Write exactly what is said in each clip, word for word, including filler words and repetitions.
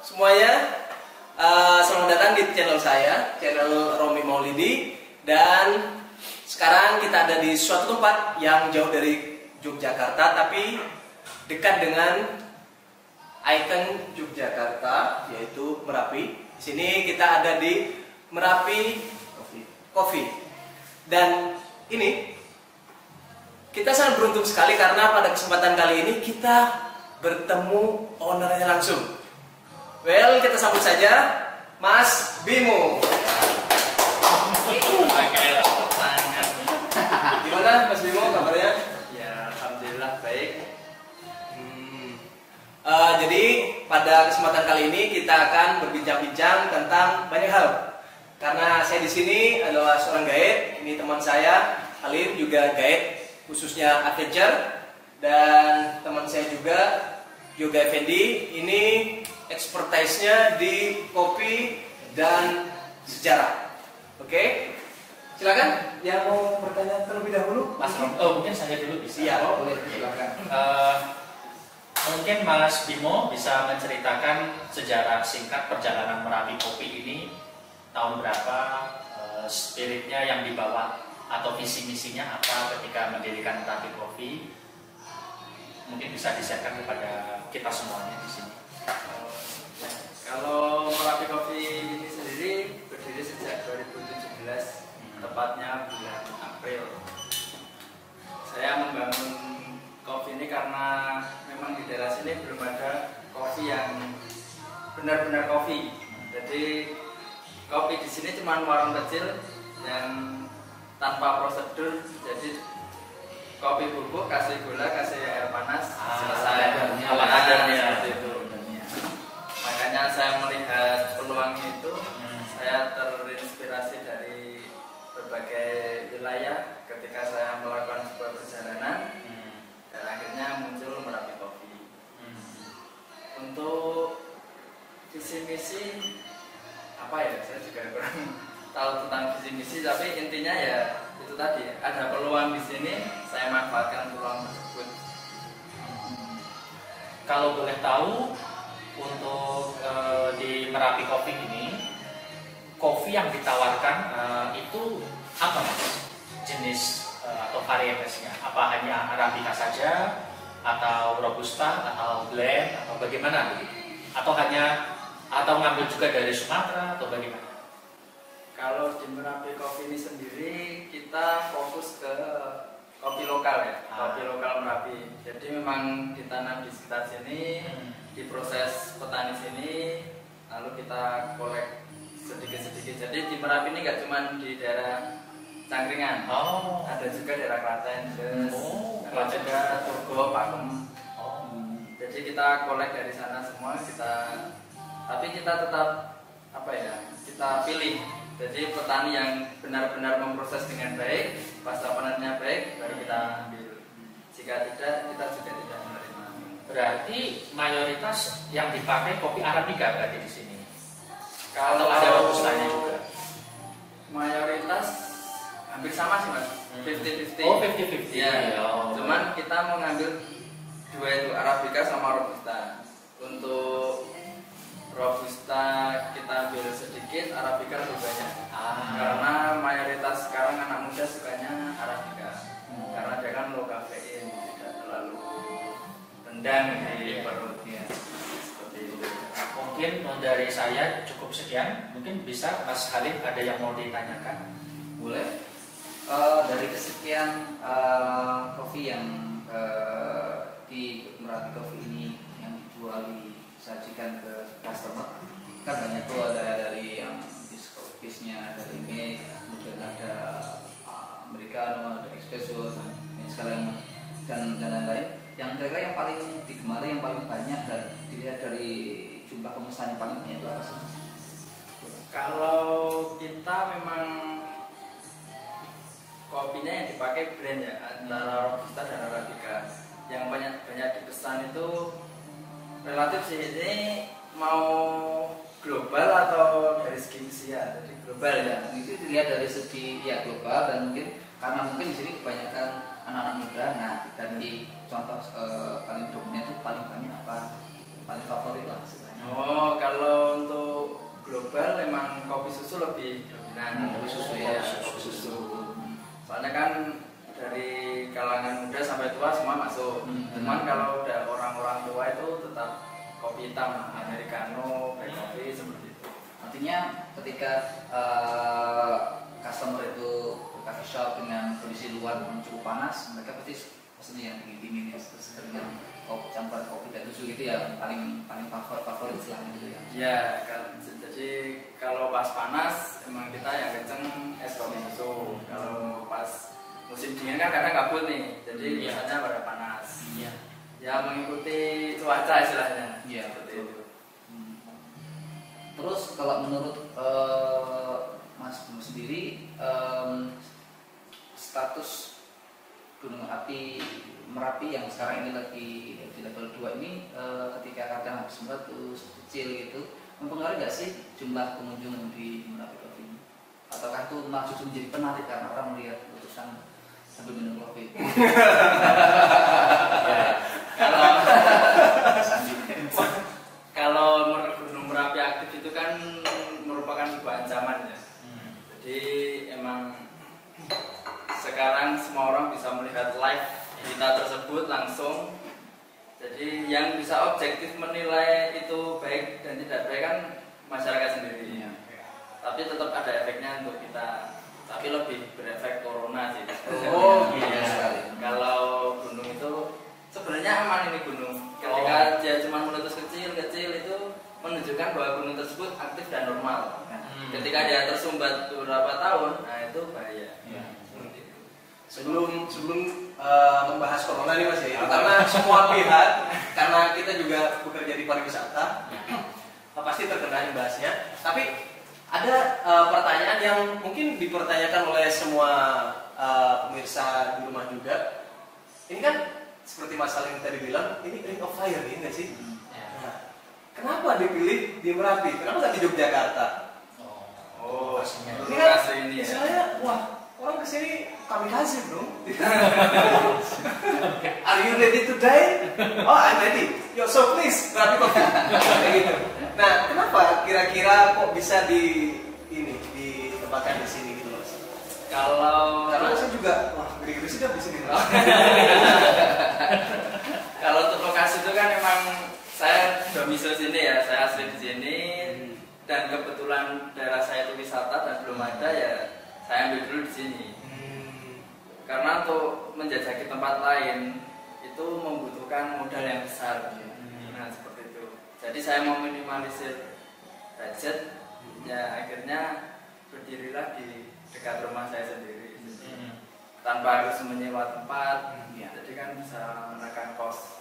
semuanya, uh, selamat datang di channel saya, channel Romi Maulidi. Dan sekarang kita ada di suatu tempat yang jauh dari Yogyakarta, tapi dekat dengan ikon Yogyakarta, yaitu Merapi. Di sini kita ada di Merapi Coffee. Dan ini kita sangat beruntung sekali karena pada kesempatan kali ini kita bertemu ownernya langsung. Well, kita sambut saja Mas Bimo. Gimana Mas Bimo kabarnya? Ya, alhamdulillah baik. Hmm. Uh, jadi pada kesempatan kali ini kita akan berbincang-bincang tentang banyak hal. Karena saya di sini adalah seorang guide, ini teman saya Halim juga guide khususnya adventure, dan teman saya juga Yoga Effendi ini expertise-nya di kopi dan sejarah. Oke, silakan. Yang mau bertanya terlebih dahulu, Mas Rom, oh mungkin saya dulu bisa. Iya, oh, boleh. Silakan. Uh, mungkin Mas Bimo bisa menceritakan sejarah singkat perjalanan Merapi Kopi ini, tahun berapa, uh, spiritnya yang dibawa atau visi misinya apa ketika mendirikan Merapi Kopi. Mungkin bisa disiapkan kepada kita semuanya di sini. Kalau Merapi Coffee ini sendiri berdiri sejak dua ribu tujuh belas, hmm. tepatnya bulan April. Saya membangun kopi ini karena memang di daerah sini belum ada kopi yang benar-benar kopi. Jadi kopi di sini cuma warung kecil yang tanpa prosedur. Jadi kopi bubuk, kasih gula, kasih air panas, ah, selesai. Ala kadarnya seperti itu. Makanya saya melihat peluang itu, hmm. saya terinspirasi dari berbagai wilayah ketika saya melakukan sebuah perjalanan, hmm. dan akhirnya muncul Merapi Coffee. Hmm. Untuk visi misi apa ya? Saya juga kurang tahu tentang visi misi, tapi intinya ya itu tadi, ada peluang di sini, saya manfaatkan peluang tersebut. Hmm. Kalau boleh tahu, untuk uh, di Merapi Coffee ini, kopi yang ditawarkan uh, itu apa mas? Jenis uh, atau varietasnya? Apa hanya Arabica saja, atau Robusta, atau blend, atau bagaimana? Atau hanya atau ngambil juga dari Sumatera atau bagaimana? Kalau di Merapi Coffee ini sendiri kita fokus ke kopi lokal ya, ah. kopi lokal Merapi. Jadi memang ditanam di sekitar sini. Hmm. Diproses petani sini, lalu kita kolek sedikit-sedikit. Jadi di Merapi ini nggak cuma di daerah Cangkringan, oh. ada juga daerah Klaten, Des, oh. ada juga Turgo, Pakem. Oh. Jadi kita kolek dari sana semua. Kita, tapi kita tetap apa ya? Kita pilih. Jadi petani yang benar-benar memproses dengan baik, pasca panennya baik, baru kita ambil. Jika tidak, kita juga tidak menerima. Berarti mayoritas yang dipakai kopi Arabica berarti di sini. Kalau ada robustanya juga. Mayoritas hampir sama sih mas. fifty fifty. Oh fifty fifty. Ya. Oh. Cuman kita mau ngambil dua itu, Arabica sama Robusta. Untuk Robusta kita ambil sedikit, Arabica lebih banyak. Ah. Karena mayoritas sekarang anak muda sukanya Arabica. Hmm. Karena dia kan low kafein, tidak terlalu dan di perutnya. Seperti itu. Mungkin dari saya cukup sekian. Mungkin bisa Mas Halim ada yang mau ditanyakan? Boleh. Uh, dari kesekian uh, kopi yang uh, di Merapi Coffee ini yang dijual disajikan ke customer, kan banyak tuh, ada dari yang biskopisnya, dari Make, kemudian ada uh, Americano, ada Espresso, dan sekalian dan dan lain-lain. Yang kira-kira yang paling digemari, yang paling banyak dan dilihat dari jumlah pemesan yang paling banyak itu apa sih? Kalau kita memang kopinya yang dipakai brand ya, antara Robusta dan Arabica. Yang banyak banyak dipesan itu relatif sih, ini mau global atau dari segi usia? Jadi global ya. Itu dilihat dari segi ya global, dan mungkin karena mungkin di sini kebanyakan anak-anak muda. Nah, dari contoh eh, paling dominan itu paling banyak apa, paling favorit lah sebenarnya. Oh, kalau Nah, kopi susu ya, ya. kopi susu. Soalnya kan dari kalangan muda sampai tua semua masuk. Hmm. Cuman kalau udah orang-orang tua itu tetap kopi hitam, americano, black coffee seperti itu. Artinya ketika uh, customer itu ke coffee shop dengan kondisi luar yang cukup panas, mereka pasti pasti yang dingin-dingin ya, terus dengan kopi campur kopi dan susu gitu ya, paling paling favorit favorit istilahnya gitu ya. Ya, kan, jadi kalau pas panas emang kita yang kenceng es kopi susu. Kalau pas musim dingin kan kadang kabut nih, jadi Iya. biasanya pada panas. Iya. Ya mengikuti cuaca istilahnya. Iya, seperti betul. itu. Hmm. Terus kalau menurut uh, Mas Bimo sendiri, um, status gunung api Merapi yang sekarang ini lagi di level dua ini, uh, ketika kadang habis meletus kecil gitu, mempengaruhi nggak sih jumlah pengunjung di Merapi Coffee ini? Ataukah itu malah justru menjadi penarik karena orang melihat letusan sambil minum kopi? Ya, kalau kalau Mer- Gunung Merapi aktif itu kan merupakan sebuah ancaman ya. Hmm. Jadi emang sekarang semua orang bisa melihat live berita tersebut langsung. Jadi yang bisa objektif menilai itu baik dan tidak baik kan masyarakat sendiri. Iya. Tapi tetap ada efeknya untuk kita. Tapi lebih berefek corona sih. Oh, iya. sekali. Kalau gunung itu sebenarnya aman ini gunung. Ketika dia cuma meletus kecil-kecil itu menunjukkan bahwa gunung tersebut aktif dan normal. Hmm. Ketika dia tersumbat beberapa tahun, nah itu bahaya. Iya. Seperti itu. Sebelum sebelum uh, membahas corona nih Mas ya, itu karena semua pihak, karena kita juga bekerja di pariwisata, pasti terkena imbasnya. Tapi ada uh, pertanyaan yang mungkin dipertanyakan oleh semua uh, pemirsa di rumah juga. Ini kan seperti Mas Salim tadi bilang, ini ring of fire nih nggak sih? Nah, kenapa dipilih di Merapi? Kenapa nggak di Yogyakarta? Oh, Ini kan lokasi ini ya. istilahnya, wah orang kesini kamikaze bro. Are you ready to die? Oh, I'm ready. Yo, so please, Merapi Coffee. Kayak gitu. Nah, kenapa kira-kira kok bisa di ini ditempatkan di sini gitu Mas? Kalau Karena saya juga, wah gede-gede sih dah di sini. kalau untuk lokasi itu kan emang saya domisili sini ya, saya asli di sini dan kebetulan daerah saya itu wisata dan belum ada ya saya ambil dulu di sini. Karena untuk menjajaki tempat lain itu membutuhkan modal yang besar. Nah seperti itu. Jadi saya mau minimalisir budget, ya akhirnya berdirilah di dekat rumah saya sendiri. Tanpa harus menyewa tempat, Ya. jadi kan bisa menekan kos.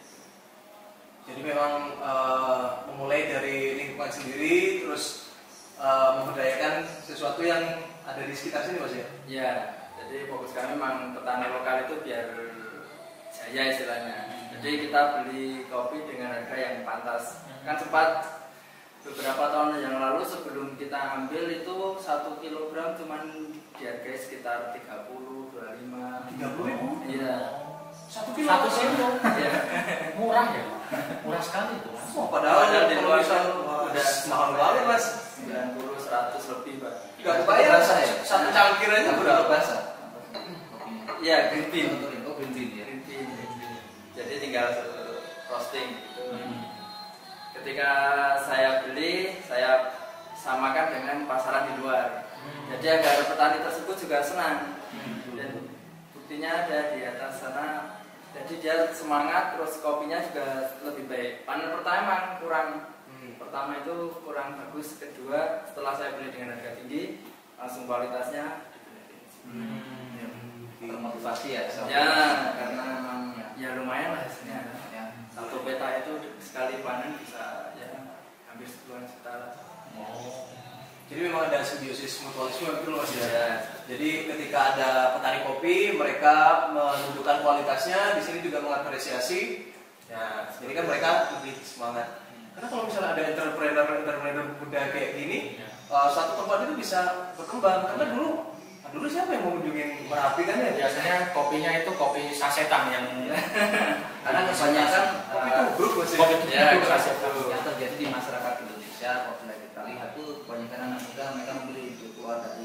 Jadi memang uh, memulai dari lingkungan sendiri, terus uh, memberdayakan sesuatu yang ada di sekitar sini Mas ya? Ya, jadi fokus kami memang petani lokal itu biar jaya istilahnya. Jadi kita beli kopi dengan harga yang pantas. Kan sempat beberapa tahun yang lalu sebelum kita ambil itu satu kilogram cuman dihargai sekitar tiga puluh, dua puluh lima. tiga puluh ribu? Iya. Satu kilo? Satu kilo. Iya. Murah ya, murah sekali itu Mas. Wah, padahal Padahal di kalau luar misal kan wah, udah mahal banget Mas. sembilan puluh, seratus lebih Pak. Gak kebayang Berasa ya? satu cangkir aja Itu berapa? berasa? Iya, green bean. Oh, green bean ya. Green bean. Jadi tinggal roasting gitu. Hmm. Ketika saya beli, saya samakan dengan pasaran di luar. Hmm. Jadi agar petani tersebut juga senang. Hmm. Dan buktinya ada di atas sana. Jadi dia semangat, terus kopinya juga lebih baik. Panen pertama kurang, Hmm. pertama itu kurang bagus. Kedua, setelah saya beli dengan harga tinggi, langsung kualitasnya dibenerin. Hmm. Termotivasi ya. sama- Ya, karena memang ya lumayan lah hasilnya. Ya. Satu peta itu sekali panen bisa ya hampir sepuluhan juta lah. Oh. Jadi memang ada simbiosis mutualisme gitu loh Mas ya. Ya. Jadi ketika ada petani kopi, mereka menunjukkan kualitasnya, di sini juga mengapresiasi. Ya, jadi kan mereka lebih semangat. Karena kalau misalnya ada entrepreneur-entrepreneur muda kayak gini, Ya. uh, satu tempat itu bisa berkembang. Karena dulu, dulu siapa yang mau kunjungin Merapi kan ya? Biasanya kopinya itu kopi sasetan yang Karena kebanyakan Kopi eh, tubruk Mas ya. kopi Ya, itu sasetan. yang terjadi di masyarakat Indonesia, apabila kita lihat tuh kebanyakan anak muda mereka memilih untuk keluar dari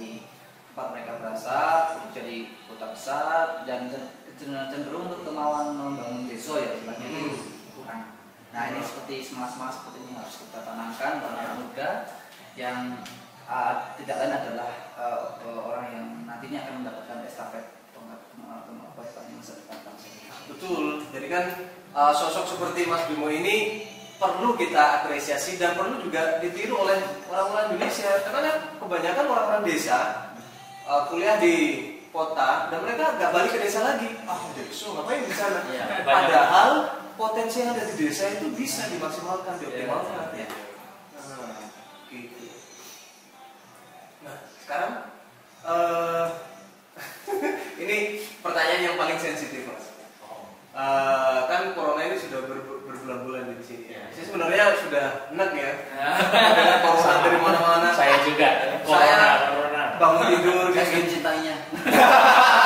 tempat mereka berasal jadi kota besar dan cenderung untuk kemauan membangun desa ya istilahnya itu kurang. Nah ini seperti semangat-semangat seperti ini harus kita tanamkan para anak muda yang uh, tidak lain adalah uh, orang yang nantinya akan mendapatkan estafet tongkat kemampuan yang masa depan bangsa. Betul. Jadi kan uh, sosok seperti Mas Bimo ini perlu kita apresiasi dan perlu juga ditiru oleh orang-orang Indonesia karena kan kebanyakan orang-orang desa uh, kuliah di kota dan mereka nggak balik ke desa lagi. Ah, desa ngapain di sana? Ya, Padahal potensi yang ada di desa itu bisa dimaksimalkan, dioptimalkan. Ya, ya. Nah, gitu. Nah, sekarang uh, ini pertanyaan yang paling sensitif, Mas. Uh, kan corona ini sudah ber, berbulan-bulan di sini. Ya. Saya sebenarnya sudah enak ya. Dengan corona dari mana-mana. Saya juga. Saya Corona. bangun tidur Saya gitu. mencintainya.